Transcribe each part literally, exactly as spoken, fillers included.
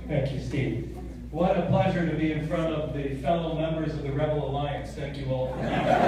Thank you, Steve. What a pleasure to be in front of the fellow members of the Rebel Alliance. Thank you all for being here. And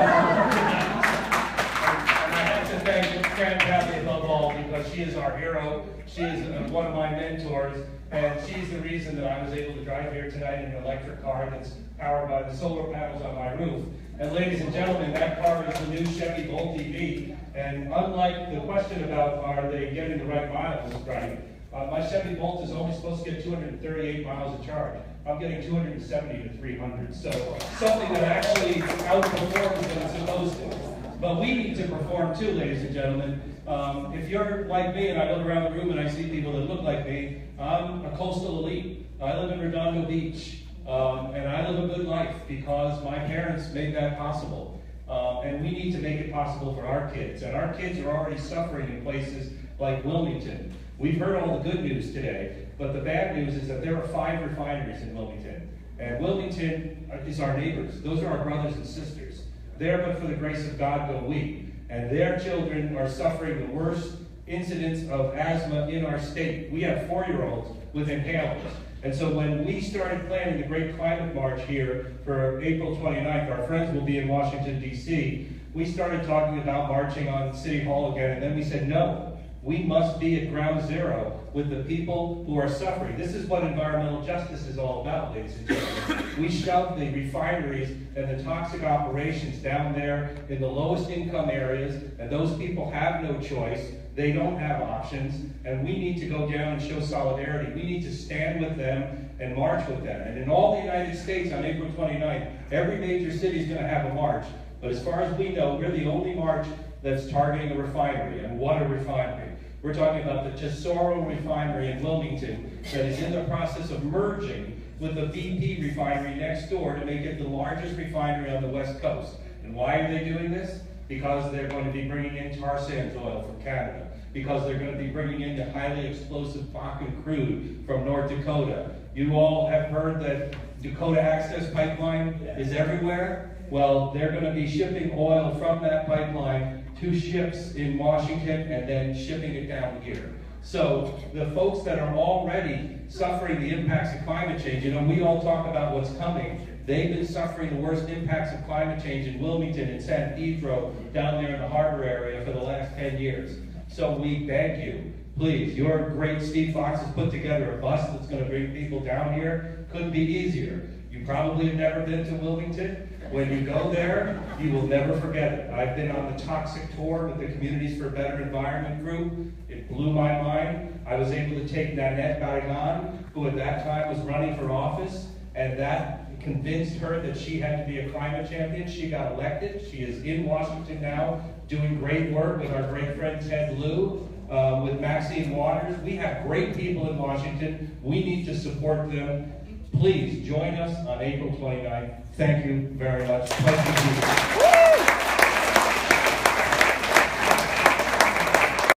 I have to thank Fran Pavley above all, because she is our hero. She is uh, one of my mentors, and she's the reason that I was able to drive here tonight in an electric car that's powered by the solar panels on my roof. And ladies and gentlemen, that car is the new Chevy Bolt E V. And unlike the question about are they getting the right miles driving, uh, my Chevy Bolt is only supposed to get two hundred thirty-eight miles of charge. I'm getting two hundred seventy to three hundred. So something that actually outperforms what it's supposed to. But we need to perform too, ladies and gentlemen. Um, if you're like me and I look around the room and I see people that look like me, I'm a coastal elite. I live in Redondo Beach. Um, and I live a good life because my parents made that possible. Um, and we need to make it possible for our kids. And our kids are already suffering in places like Wilmington. We've heard all the good news today, but the bad news is that there are five refineries in Wilmington. And Wilmington is our neighbors. Those are our brothers and sisters. There, but for the grace of God, go we. And their children are suffering the worst incidence of asthma in our state. We have four-year-olds with inhalers. And so when we started planning the Great Climate March here for April twenty-ninth, our friends will be in Washington, D C, we started talking about marching on City Hall again, and then we said, no, we must be at ground zero with the people who are suffering. This is what environmental justice is all about, ladies and gentlemen. We shove the refineries and the toxic operations down there in the lowest income areas, and those people have no choice. They don't have options, and we need to go down and show solidarity. We need to stand with them and march with them. And in all the United States on April twenty-ninth, every major city is going to have a march. But as far as we know, we're the only march that's targeting a refinery. And what a refinery. We're talking about the Tesoro refinery in Wilmington that is in the process of merging with the B P refinery next door to make it the largest refinery on the West Coast. And why are they doing this? Because they're going to be bringing in tar sands oil from Canada. Because they're going to be bringing in the highly explosive Bakken crude from North Dakota. You all have heard that Dakota Access Pipeline is everywhere. Well, they're going to be shipping oil from that pipeline to ships in Washington and then shipping it down here. So the folks that are already suffering the impacts of climate change, you know, we all talk about what's coming. They've been suffering the worst impacts of climate change in Wilmington and San Pedro down there in the harbor area for the last ten years. So we beg you, please, your great Steve Fox has put together a bus that's going to bring people down here. Couldn't be easier. You probably have never been to Wilmington. When you go there, you will never forget it. I've been on the toxic tour with the Communities for a Better Environment group. It blew my mind. I was able to take Nanette Barragan, who at that time was running for office, and that convinced her that she had to be a climate champion. She got elected. She is in Washington now, doing great work with our great friend Ted Lieu, uh, with Maxine Waters. We have great people in Washington. We need to support them. Please join us on April twenty-ninth. Thank you very much. Thank you.